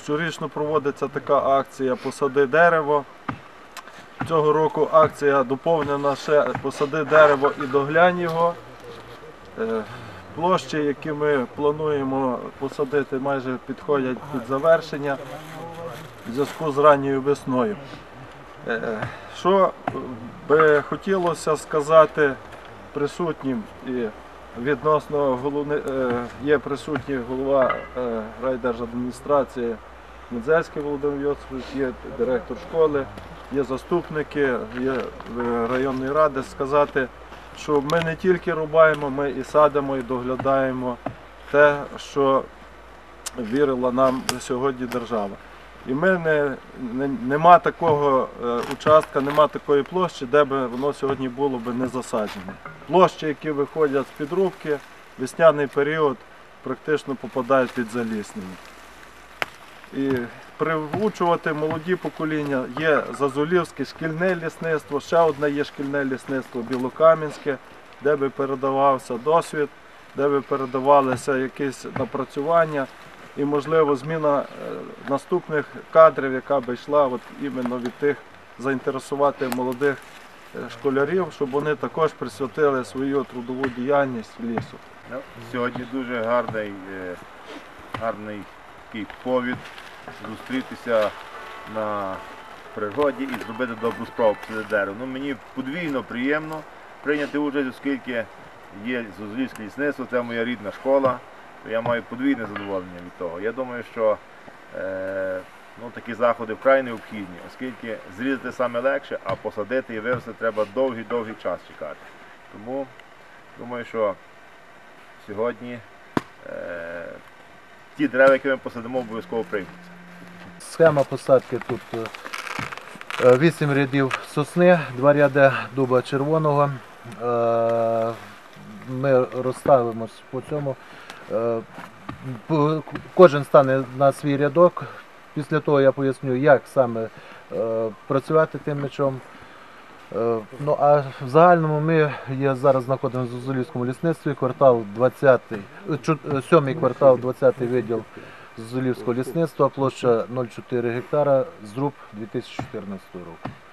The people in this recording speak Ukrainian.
щорічно проводиться така акція «Посади дерево». Цього року акція доповнена ще «Посади дерево і доглянь його». Площі, які ми плануємо посадити, майже підходять під завершення в зв'язку з ранньою весною. Що би хотілося сказати присутнім, і відносно є присутній голова райдержадміністрації Недзельський Володимир Йосипович, є директор школи, є заступники, є районної ради, сказати, що ми не тільки рубаємо, ми і садимо, і доглядаємо те, що вірила нам сьогодні держава. І нема такого участка, нема такої площі, де б воно сьогодні було б не засаджене. Площі, які виходять з підрубки, весняний період практично попадають під заліснення. І привучувати молоді покоління, є Зазулівське шкільне лісництво, ще одне є шкільне лісництво Білокам'янське, де би передавався досвід, де би передавалися якісь напрацювання і, можливо, зміна наступних кадрів, яка би йшла іменно від тих, заінтересувати молодих школярів, щоб вони також присвятили свою трудову діяльність лісу. Сьогодні дуже гарний такий повід зустрітися на природі і зробити добру справу посеред дерева. Мені подвійно приємно прийняти участь, оскільки є Зазулівське лісництво, це моя рідна школа, то я маю подвійне задоволення від того. Я думаю, що такі заходи вкрай необхідні, оскільки зрізати саме легше, а посадити і вивезти треба довгий час чекати. Тому думаю, що сьогодні ті дерева, які ми посадимо, обов'язково приймуться. Схема посадки тут 8 рядів сосни, 2 ряди дуба червоного. Ми розставимось по цьому. Кожен стане на свій рядок. Після того я поясню, як саме працювати тим мечом. А в загальному ми зараз знаходимося в Зазулівському лісництві, квартал 20, 7-й квартал, 20-й відділ Зазулівського лісництва, площа 0,4 гектара, зруб 2014 року.